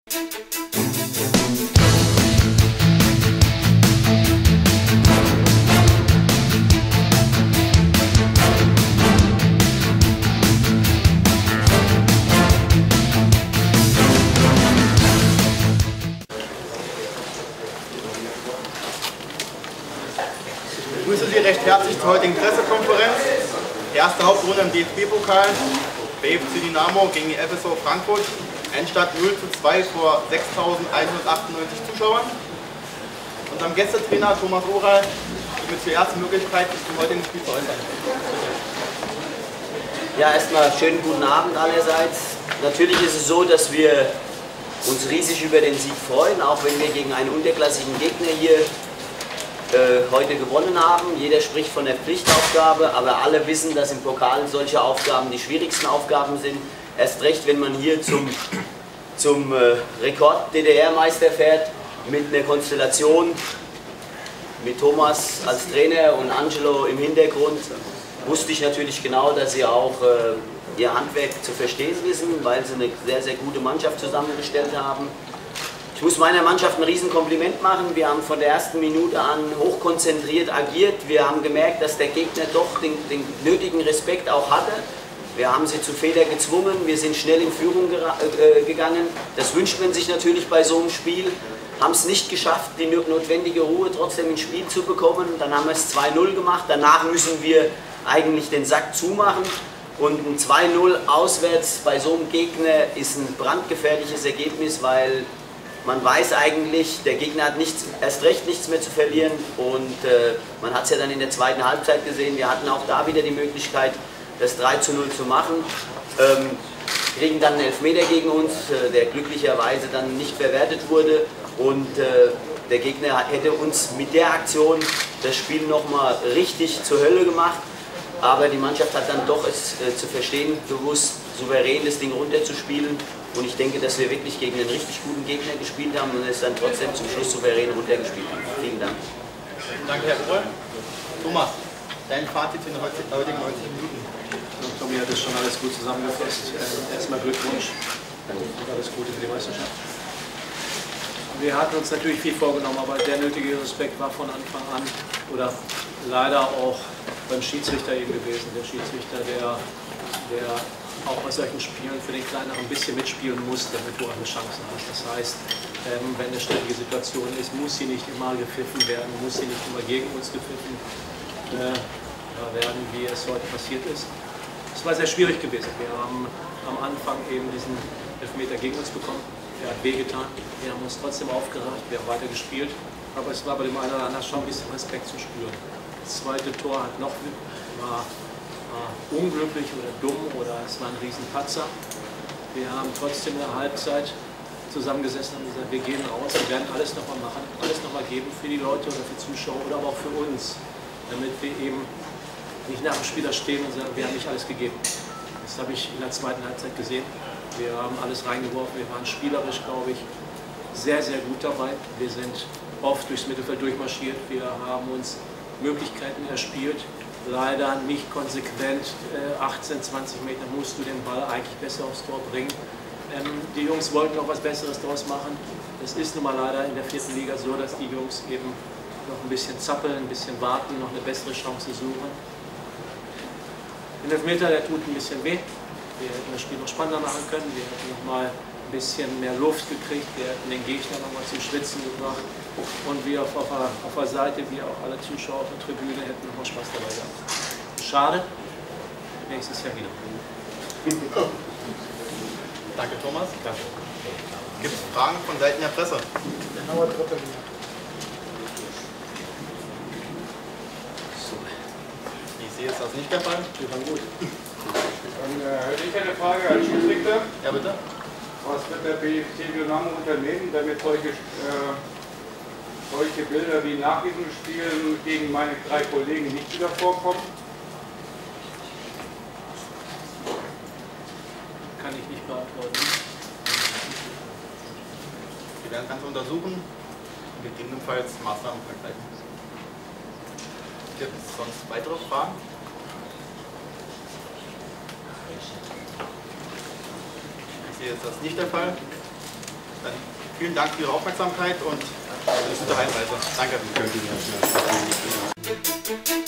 Ich begrüße Sie recht herzlich zur heutigen Pressekonferenz. Erste Hauptrunde im DFB-Pokal. BFC Dynamo gegen die FSV Frankfurt. Endstand 0:2 vor 6.198 Zuschauern. Unserem Gästetrainer Thomas Oral gibt mir zuerst die Möglichkeit, sich zum heutigen Spiel zu äußern. Ja, erstmal schönen guten Abend allerseits. Natürlich ist es so, dass wir uns riesig über den Sieg freuen, auch wenn wir gegen einen unterklassigen Gegner hier heute gewonnen haben. Jeder spricht von der Pflichtaufgabe, aber alle wissen, dass im Pokal solche Aufgaben die schwierigsten Aufgaben sind. Erst recht, wenn man hier zum Rekord-DDR-Meister fährt, mit einer Konstellation mit Thomas als Trainer und Angelo im Hintergrund, wusste ich natürlich genau, dass sie auch ihr Handwerk zu verstehen wissen, weil sie eine sehr, sehr gute Mannschaft zusammengestellt haben. Ich muss meiner Mannschaft ein Riesenkompliment machen. Wir haben von der ersten Minute an hochkonzentriert agiert. Wir haben gemerkt, dass der Gegner doch den nötigen Respekt auch hatte. Wir haben sie zu Fehler gezwungen. Wir sind schnell in Führung gegangen. Das wünscht man sich natürlich bei so einem Spiel. Haben es nicht geschafft, die notwendige Ruhe trotzdem ins Spiel zu bekommen. Dann haben wir es 2:0 gemacht. Danach müssen wir eigentlich den Sack zumachen. Und ein 2:0 auswärts bei so einem Gegner ist ein brandgefährliches Ergebnis, weil man weiß eigentlich, der Gegner hat erst recht nichts mehr zu verlieren und man hat es ja dann in der zweiten Halbzeit gesehen, wir hatten auch da wieder die Möglichkeit, das 3:0 zu machen, kriegen dann einen Elfmeter gegen uns, der glücklicherweise dann nicht verwertet wurde und der Gegner hätte uns mit der Aktion das Spiel nochmal richtig zur Hölle gemacht, aber die Mannschaft hat dann doch es zu verstehen gewusst, souverän das Ding runterzuspielen. Und ich denke, dass wir wirklich gegen einen richtig guten Gegner gespielt haben und es dann trotzdem zum Schluss souverän runtergespielt haben. Vielen Dank. Danke, Herr Ohl. Thomas, dein Fazit in den heutigen 90 Minuten. Tommy hat das schon alles gut zusammengefasst. Erstmal Glückwunsch und alles Gute für die Meisterschaft. Wir hatten uns natürlich viel vorgenommen, aber der nötige Respekt war von Anfang an oder leider auch beim Schiedsrichter eben gewesen. Der Schiedsrichter, der auch bei solchen Spielen für den Kleineren ein bisschen mitspielen muss, damit du eine Chance hast. Das heißt, wenn eine strittige Situation ist, muss sie nicht immer gepfiffen werden, muss sie nicht immer gegen uns gepfiffen werden, wie es heute passiert ist. Es war sehr schwierig gewesen. Wir haben am Anfang eben diesen Elfmeter gegen uns bekommen. Der hat wehgetan. Wir haben uns trotzdem aufgerafft, wir haben weiter gespielt. Aber es war bei dem einen oder anderen schon ein bisschen Respekt zu spüren. Das zweite Tor war unglücklich oder dumm oder es war ein Riesenpatzer. Wir haben trotzdem in der Halbzeit zusammengesessen und gesagt, wir gehen raus, wir werden alles nochmal machen, alles nochmal geben für die Leute oder für Zuschauer oder aber auch für uns, damit wir eben nicht nach dem Spiel da stehen und sagen, wir haben nicht alles gegeben. Das habe ich in der zweiten Halbzeit gesehen. Wir haben alles reingeworfen, wir waren spielerisch, glaube ich, sehr, sehr gut dabei. Wir sind oft durchs Mittelfeld durchmarschiert, wir haben uns Möglichkeiten erspielt. Leider nicht konsequent, 18, 20 Meter musst du den Ball eigentlich besser aufs Tor bringen. Die Jungs wollten noch was Besseres daraus machen. Es ist nun mal leider in der 4. Liga so, dass die Jungs eben noch ein bisschen zappeln, ein bisschen warten, noch eine bessere Chance suchen. Den Elfmeter, der tut ein bisschen weh. Wir hätten das Spiel noch spannender machen können. Wir hätten noch mal ein bisschen mehr Luft gekriegt. Wir hätten den Gegner noch mal zum Schwitzen gebracht. Und wir auf der Seite, wie auch alle Zuschauer auf der Tribüne, hätten noch mal Spaß dabei gehabt. Schade. Nächstes Jahr wieder. Danke, Thomas. Danke. Gibt es Fragen von Seiten der Presse? Ich sehe, ist das nicht der Fall. Wir waren gut. Ich hätte eine Frage an Schiedsrichter. Ja, bitte. Was wird der BFC Dynamo unternehmen, damit solche Bilder wie nach diesem Spiel gegen meine 3 Kollegen nicht wieder vorkommen? Kann ich nicht beantworten. Wir werden das Ganze untersuchen und gegebenenfalls Maßnahmen vergleichen. Gibt es sonst weitere Fragen? Ich sehe jetzt das nicht der Fall. Dann vielen Dank für Ihre Aufmerksamkeit und eine gute Heimreise. Danke.